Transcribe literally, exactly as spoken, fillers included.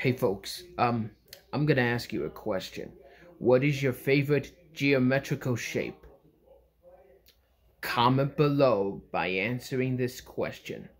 Hey folks, um, I'm gonna ask you a question. What is your favorite geometrical shape? Comment below by answering this question.